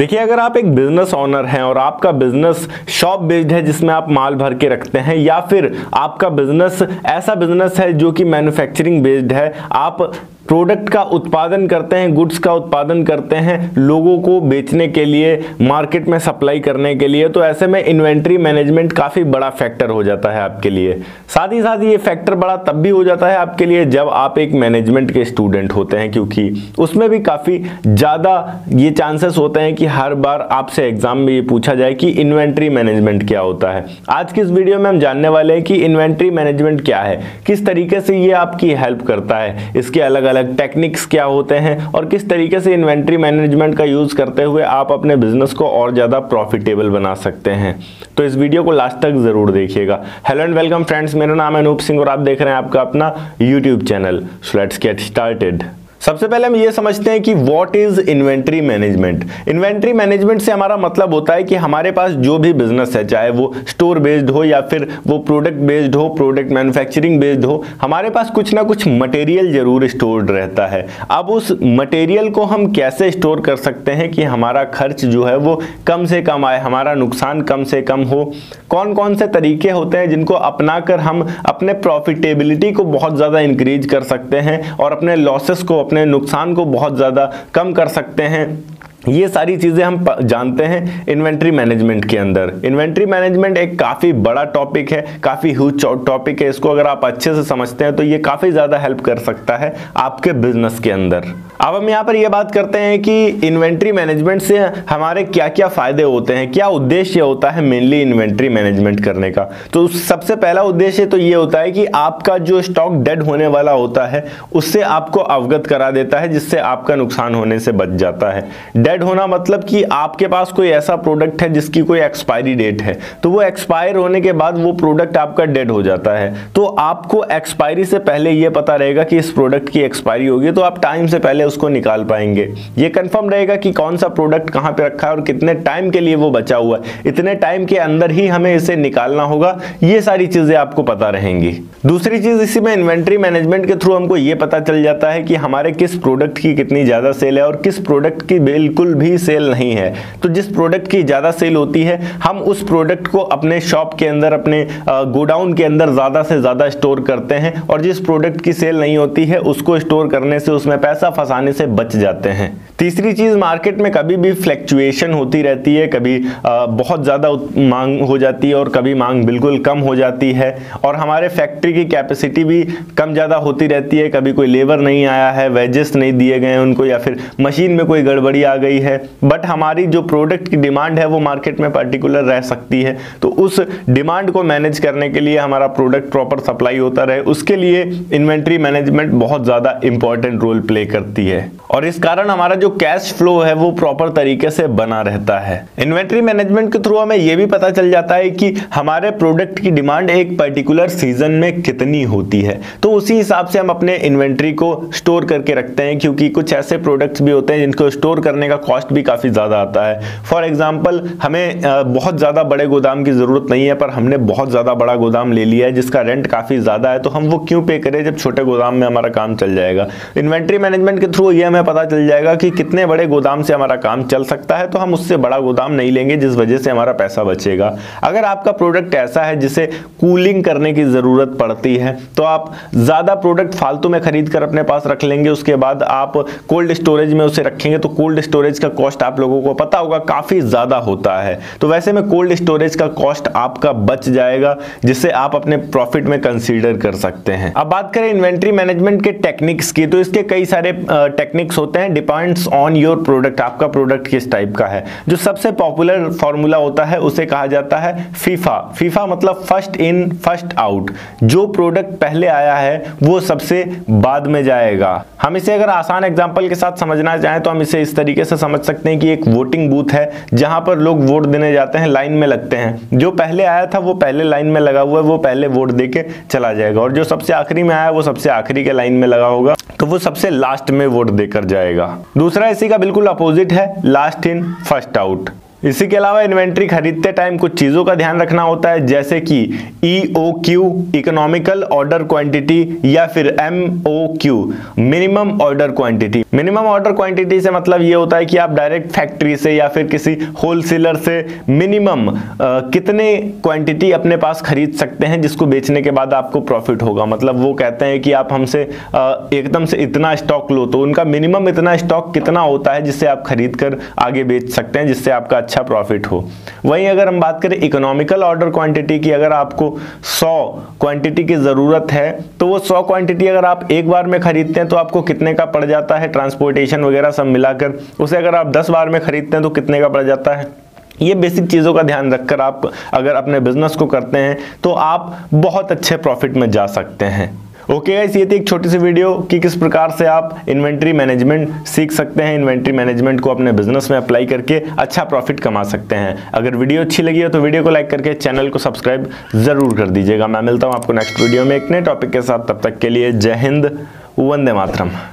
देखिए, अगर आप एक बिजनेस ओनर हैं और आपका बिजनेस शॉप बेस्ड है जिसमें आप माल भर के रखते हैं, या फिर आपका बिजनेस ऐसा बिजनेस है जो कि मैन्युफैक्चरिंग बेस्ड है, आप प्रोडक्ट का उत्पादन करते हैं, गुड्स का उत्पादन करते हैं लोगों को बेचने के लिए, मार्केट में सप्लाई करने के लिए, तो ऐसे में इन्वेंट्री मैनेजमेंट काफ़ी बड़ा फैक्टर हो जाता है आपके लिए। साथ ही साथ ये फैक्टर बड़ा तब भी हो जाता है आपके लिए जब आप एक मैनेजमेंट के स्टूडेंट होते हैं, क्योंकि उसमें भी काफ़ी ज़्यादा ये चांसेस होते हैं कि हर बार आपसे एग्जाम में ये पूछा जाए कि इन्वेंट्री मैनेजमेंट क्या होता है। आज की इस वीडियो में हम जानने वाले हैं कि इन्वेंट्री मैनेजमेंट क्या है, किस तरीके से ये आपकी हेल्प करता है, इसके अलग अलग टेक्निक्स क्या होते हैं और किस तरीके से इन्वेंट्री मैनेजमेंट का यूज करते हुए आप अपने बिजनेस को और ज्यादा प्रॉफिटेबल बना सकते हैं। तो इस वीडियो को लास्ट तक जरूर देखिएगा। हेलो एंड वेलकम फ्रेंड्स, मेरा नाम है अनूप सिंह और आप देख रहे हैं आपका अपना YouTube channel. So let's get started. सबसे पहले हम ये समझते हैं कि what is inventory management. Inventory management से हमारा मतलब होता है कि हमारे पास जो भी बिजनेस है, चाहे वो स्टोर बेस्ड हो या फिर वो प्रोडक्ट बेस्ड हो, प्रोडक्ट मैन्युफैक्चरिंग बेस्ड हो, हमारे पास कुछ ना कुछ मटेरियल जरूर स्टोर्ड रहता है। अब उस मटेरियल को हम कैसे स्टोर कर सकते हैं कि हमारा खर्च जो है वो कम से कम आए, हमारा नुकसान कम से कम हो। कौन कौन से तरीके होते हैं जिनको अपनाकर हम अपने प्रॉफिटेबिलिटी को बहुत ज़्यादा इंक्रीज कर सकते हैं और अपने लॉसेस को, अपने नुकसान को बहुत ज़्यादा कम कर सकते हैं। ये सारी चीज़ें हम जानते हैं इन्वेंट्री मैनेजमेंट के अंदर। इन्वेंट्री मैनेजमेंट एक काफ़ी बड़ा टॉपिक है, काफ़ी ह्यूज टॉपिक है। इसको अगर आप अच्छे से समझते हैं तो ये काफ़ी ज़्यादा हेल्प कर सकता है आपके बिजनेस के अंदर। अब हम यहाँ पर ये बात करते हैं कि इन्वेंट्री मैनेजमेंट से हमारे क्या क्या फ़ायदे होते हैं, क्या उद्देश्य होता है मेनली इन्वेंट्री मैनेजमेंट करने का। तो सबसे पहला उद्देश्य तो ये होता है कि आपका जो स्टॉक डेड होने वाला होता है उससे आपको अवगत करा देता है, जिससे आपका नुकसान होने से बच जाता है। डेड होना मतलब कि आपके पास कोई ऐसा प्रोडक्ट है जिसकी कोई एक्सपायरी डेट है, तो वो एक्सपायर होने के बाद वो प्रोडक्ट आपका डेड हो जाता है। तो आपको एक्सपायरी से पहले ये पता रहेगा कि इस प्रोडक्ट की एक्सपायरी होगी, तो आप टाइम से पहले उसको निकाल पाएंगे। ये कंफर्म रहेगा कि कौन सा प्रोडक्ट कहां पे रखा है और कितने टाइम के लिए वो बचा हुआ है, इतने टाइम के अंदर ही हमें इसे निकालना होगा। ये सारी चीजें आपको पता रहेंगी। दूसरी चीज इसी में इन्वेंट्री मैनेजमेंट के थ्रू हमको ये पता चल जाता है कि हमारे किस प्रोडक्ट की कितनी ज्यादा सेल है और किस प्रोडक्ट की बिल्कुल भी सेल नहीं है। तो जिस प्रोडक्ट की ज्यादा सेल होती है हम उस प्रोडक्ट को अपने शॉप के अंदर, अपने गोडाउन के अंदर ज्यादा से ज्यादा स्टोर करते हैं, और जिस प्रोडक्ट की सेल नहीं होती है उसको स्टोर करने से, उसमें पैसा फंसाने से बच जाते हैं। तीसरी चीज, मार्केट में कभी भी फ्लक्चुएशन होती रहती है, कभी बहुत ज्यादा मांग हो जाती है और कभी मांग बिल्कुल कम हो जाती है, और हमारे फैक्ट्री की कैपेसिटी भी कम ज्यादा होती रहती है। कभी कोई लेबर नहीं आया है, वेजेस नहीं दिए गए उनको, या फिर मशीन में कोई गड़बड़ी आ गई है, बट हमारी जो प्रोडक्ट की डिमांड है वो मार्केट में पर्टिकुलर रह सकती है। तो उस डिमांड को मैनेज करने के लिए, हमारा प्रोडक्ट प्रॉपर सप्लाई होता रहे, उसके लिए इन्वेंट्री मैनेजमेंट बहुत ज्यादा इंपॉर्टेंट रोल प्ले करती है, और इस कारण हमारा जो कैश फ्लो है वो प्रॉपर तरीके से बना रहता है। इन्वेंट्री मैनेजमेंट के थ्रू हमें यह भी पता चल जाता है कि हमारे प्रोडक्ट की डिमांड एक पर्टिकुलर सीजन में कितनी होती है, तो उसी हिसाब से हम अपने इन्वेंट्री को स्टोर करके रखते हैं, क्योंकि कुछ ऐसे प्रोडक्ट्स भी होते हैं जिनको स्टोर करने का कॉस्ट भी काफी ज्यादा आता है। फॉर एग्जांपल, हमें बहुत ज्यादा बड़े गोदाम की जरूरत नहीं है, पर हमने बहुत ज्यादा बड़ा गोदाम ले लिया है जिसका रेंट काफी ज्यादा है, तो हम वो क्यों पे करें जब छोटे गोदाम में हमारा काम चल जाएगा। इन्वेंट्री मैनेजमेंट के थ्रू ये हमें पता चल जाएगा कि कितने बड़े गोदाम से हमारा काम चल सकता है, तो हम उससे बड़ा गोदाम नहीं लेंगे जिस वजह से हमारा पैसा बचेगा। अगर आपका प्रोडक्ट ऐसा है जिसे कूलिंग करने की जरूरत पड़ती है, तो आप ज्यादा प्रोडक्ट फालतू में खरीद कर अपने पास रख लेंगे, उसके बाद आप कोल्ड स्टोरेज में उसे रखेंगे, तो कोल्ड स्टोरेज का कॉस्ट आप लोगों को पता होगा काफी ज्यादा होता है। तो वैसे में कोल्ड स्टोरेज का कॉस्ट आपका बच जाएगा, जिससे आप अपने प्रॉफिट में कंसीडर कर सकते हैं। अब बात करें इन्वेंट्री मैनेजमेंट के टेक्निक्स की, तो इसके कई सारे टेक्निक्स होते हैं, डिपेंड्स ऑन योर प्रोडक्ट, आपका प्रोडक्ट किस टाइप का है। जो सबसे पॉपुलर फॉर्मूला होता है उसे कहा जाता है फीफा। फीफा मतलब फर्स्ट इन फर्स्ट आउट। जो प्रोडक्ट पहले आया है वो सबसे बाद में जाएगा। हम इसे अगर आसान एग्जांपल के साथ समझना चाहें तो हम इसे इस तरीके से समझ सकते हैं कि एक वोटिंग बूथ है जहां पर लोग वोट देने जाते हैं, लाइन में लगते हैं। जो पहले आया था वो पहले लाइन में लगा हुआ है, वो पहले वोट देके चला जाएगा, और जो सबसे आखिरी में आया वो सबसे आखिरी के लाइन में लगा होगा, तो वो सबसे लास्ट में वोट देकर जाएगा। दूसरा इसी का बिल्कुल अपोजिट है, लास्ट इन फर्स्ट आउट। इसी के अलावा इन्वेंट्री खरीदते टाइम कुछ चीज़ों का ध्यान रखना होता है, जैसे कि EOQ इकोनॉमिकल ऑर्डर क्वांटिटी या फिर MOQ minimum order quantity. Minimum order quantity से मतलब ये होता है कि आप डायरेक्ट फैक्ट्री से या फिर किसी होलसेलर से मिनिमम कितने क्वांटिटी अपने पास खरीद सकते हैं जिसको बेचने के बाद आपको प्रॉफिट होगा। मतलब वो कहते हैं कि आप हमसे एकदम से इतना स्टॉक लो, तो उनका मिनिमम इतना स्टॉक कितना होता है जिससे आप खरीद कर आगे बेच सकते हैं, जिससे आपका अच्छा प्रॉफिट हो। वहीं अगर हम बात करें इकोनॉमिकल ऑर्डर क्वांटिटी की, अगर आपको 100 क्वांटिटी की ज़रूरत है तो वो 100 क्वांटिटी अगर आप एक बार में खरीदते हैं तो आपको कितने का पड़ जाता है, ट्रांसपोर्टेशन वगैरह सब मिलाकर। उसे अगर आप 10 बार में खरीदते हैं तो कितने का पड़ जाता है। ये बेसिक चीज़ों का ध्यान रखकर आप अगर अपने बिजनेस को करते हैं तो आप बहुत अच्छे प्रॉफिट में जा सकते हैं। ओके गाइस, ये थी एक छोटी सी वीडियो कि किस प्रकार से आप इन्वेंट्री मैनेजमेंट सीख सकते हैं, इन्वेंट्री मैनेजमेंट को अपने बिजनेस में अप्लाई करके अच्छा प्रॉफिट कमा सकते हैं। अगर वीडियो अच्छी लगी हो तो वीडियो को लाइक करके चैनल को सब्सक्राइब जरूर कर दीजिएगा। मैं मिलता हूं आपको नेक्स्ट वीडियो में एक नए टॉपिक के साथ। तब तक के लिए जय हिंद, वंदे मातरम।